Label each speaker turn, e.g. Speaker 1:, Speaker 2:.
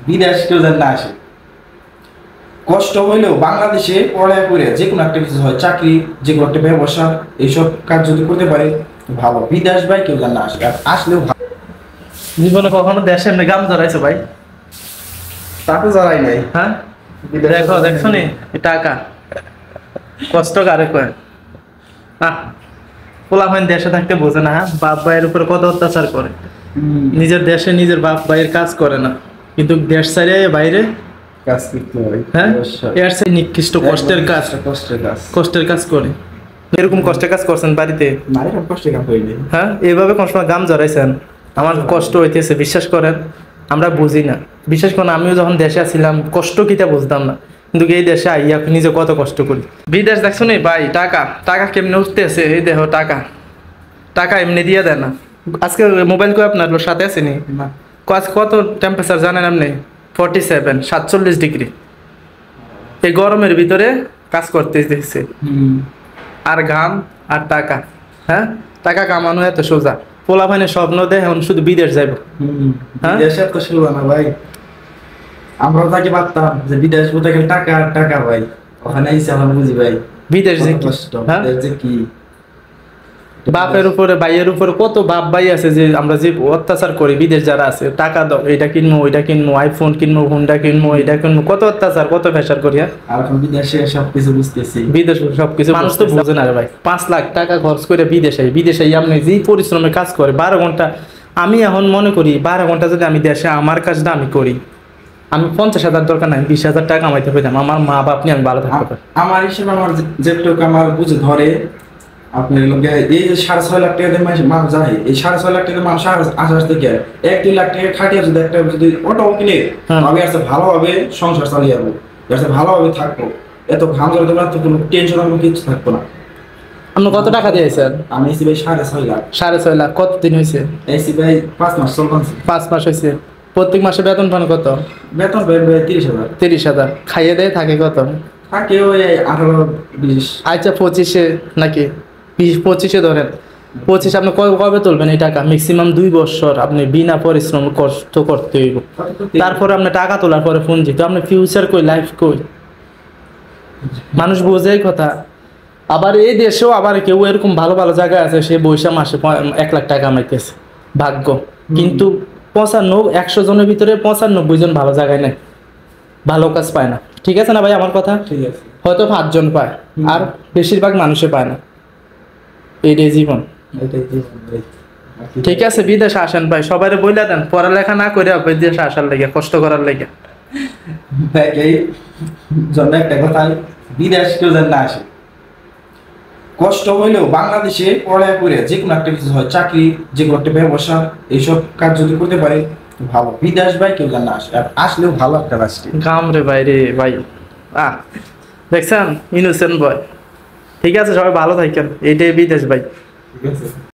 Speaker 1: বিদেশ কেউ যেন না আসে। কষ্ট হইলেও বাংলাদেশে পড়ালেখা করে যে কোনো একটা কিছু হয়, চাকরি, যে কোনো একটা ব্যবসা, এইসব কাজ যদি করতে পারে ভালো। বিদেশ ভাই কেউ যেন না আসে, আর আসলেও ভালো।
Speaker 2: জীবনে কখনো দেশে এমনি গাম জড়াইছো ভাই?
Speaker 1: তাকে জড়াই নাই।
Speaker 2: হ্যাঁ, দেখো দেখছো নি টাকা কষ্ট কারে কয়। পোলাপাইন দেশে থাকতে বোঝে না, হ্যাঁ? বাপ ভাইয়ের উপরে কত অত্যাচার করে। নিজের দেশে নিজের বাপ ভাইয়ের কাজ করে না, কিন্তু দেশ ছাড়ে বাইরে
Speaker 1: কাজ করতে হয়।
Speaker 2: হ্যাঁ, এর চেয়ে নিকৃষ্ট কষ্টের কাজ, কষ্টের কাজ করে। এরকম কষ্টের কাজ করছেন বাড়িতে?
Speaker 1: না, এরকম কষ্টের কাজ হয়নি।
Speaker 2: হ্যাঁ, এইভাবে কোন সময় গাম জড়াইছেন? আমার কষ্ট হইতেছে, বিশ্বাস করেন। আমরা বুঝি না, বিশেষ করে আমিও যখন দেশে ছিলাম কষ্ট কিটা বুঝতাম না, কিন্তু এই দেশে আইয়া নিজে কত কষ্ট করি। বিদেশ দেখছো নি ভাই, টাকা টাকা কেমনে উঠতেছে, এই দেহ টাকা, টাকা এমনি দিয়ে দেয় না। আজকে মোবাইল করে আপনার সাথে আছে নি?
Speaker 1: না।
Speaker 2: কত টেম্পারেচার জানেন আপনি? 47, 47 ডিগ্রি। এই গরমের ভিতরে কাজ করতে দিচ্ছে, আর ঘাম আর টাকা। হ্যাঁ, টাকা কামানো এত সোজা? পোলাপাইনের স্বপ্ন দেয় এখন শুধু বিদেশ যাইব। হ্যাঁ,
Speaker 1: বিদেশে এত সোজা না ভাই। আমরাও তাকে পারতাম যে বিদেশ বলতে গেলে টাকা আর টাকা ভাই। ওখানে এসে এখন বুঝি ভাই
Speaker 2: বিদেশ যে
Speaker 1: কত
Speaker 2: কি।
Speaker 1: কষ্ট,
Speaker 2: হ্যাঁ,
Speaker 1: বিদেশ যে কি।
Speaker 2: বাপের উপরে ভাইয়ের উপরে কত বাপ ভাই আছে যে আমরা যে অত্যাচার করি। বিদেশ যারা আছে, টাকা দাও, এটা কিনবো, ওইটা কিনবো, আইফোন কিনবো, হুন্ডা কিনবো, এটা কিনবো, কত অত্যাচার, কত প্রেশার করি।
Speaker 1: আর এখন বিদেশে সবকিছু বুঝতেছি।
Speaker 2: বিদেশ সবকিছু মানুষ তো বোঝে না রে ভাই। 5 লাখ টাকা খরচ করে বিদেশে আপনি যে পরিশ্রমে কাজ করে 12 ঘন্টা। আমি এখন মনে করি 12 ঘন্টা যদি আমি দেশে আমার কাজটা আমি করি, আমি 50,000 দরকার নাই, 20,000 টাকা কামাইতে পারতাম। আমার মা বাপ নিয়ে আমি ভালো থাকতে পারি।
Speaker 1: আমার হিসেবে আমার যেটুকু আমার বুঝে ধরে, আপনার এই যে 6.5 লাখ টাকা দিয়ে মানুষ যায়, এই 6.5 লাখ টাকা মানুষ আসার থেকে 1-2 লাখ টাকা খাটিয়ে যদি একটা যদি অটো কিনে, আমি আর ভালোভাবে সংসার চালিয়ে যাবো, ভালোভাবে থাকবো। এত ঘাম জড়াতে তোমার তো কোনো টেনশন, আমার কিছু থাকবো না।
Speaker 2: আপনি কত টাকা দিয়েছেন?
Speaker 1: আমি এসি ভাই 6.5 লাখ।
Speaker 2: 6.5 লাখ কতদিন হয়েছে?
Speaker 1: এসি ভাই 5 মাস চলছে।
Speaker 2: 5 মাস হয়েছে। প্রত্যেক মাসে বেতন পান কত?
Speaker 1: বেতন ভাই 30,000।
Speaker 2: 30,000 খাইয়ে দেয়, থাকে কত?
Speaker 1: থাকে ওই 18-20।
Speaker 2: আচ্ছা, 25-এ নাকি 25-এ ধরেন। 25 আপনি কবে তুলবেন এই টাকা? ম্যাক্সিমাম 2 বছর আপনি বিনা পরিশ্রম কষ্ট করতে হইব। তারপরে আপনি টাকা তোলার পরে পুঁজি, তো আপনি ফিউচার কই, লাইফ কই? মানুষ বোঝে কথা। আবার এই দেশেও আবার কেউ এরকম ভালো ভালো জায়গায় আছে, সে বৈশা মাসে 1 লাখ টাকা কামাইতেছে, ভাগ্য। কিন্তু 100 জনের ভিতরে 95 জন ভালো জায়গায় নেই, ভালো কাজ পায় না। ঠিক আছে না ভাই আমার কথা?
Speaker 1: ঠিক আছে।
Speaker 2: হয়তো 5 জন পায়, আর বেশিরভাগ মানুষে পায় না। এইটাই জীবন।
Speaker 1: এটাই জীবন ভাই।
Speaker 2: ঠিক আছে, বিদেশে আসেন ভাই, সবাই বইলা দেন পড়ালেখা না করে বিদেশে আসার লেগে, কষ্ট করার লেগে।
Speaker 1: এই জন্য একটা কথা, বিদেশ কেউ যেন না আসে। কষ্ট হইলেও বাংলাদেশে পড়ালেখা করে যে কোনো একটা কিছু হয়, চাকরি, যে কোনো একটা ব্যবসা, এইসব কাজ যদি করতে পারে ভালো। বিদেশ ভাই কেউ যেন না আসে, আর আসলেও ভালো একটা রাষ্ট্র।
Speaker 2: গাম রে ভাই রে ভাই। দেখছেন, ইনোসেন্ট বয়। ঠিক আছে, সবাই ভালো থাকেন। এইটাই বিদেশ ভাই।
Speaker 1: ঠিক আছে।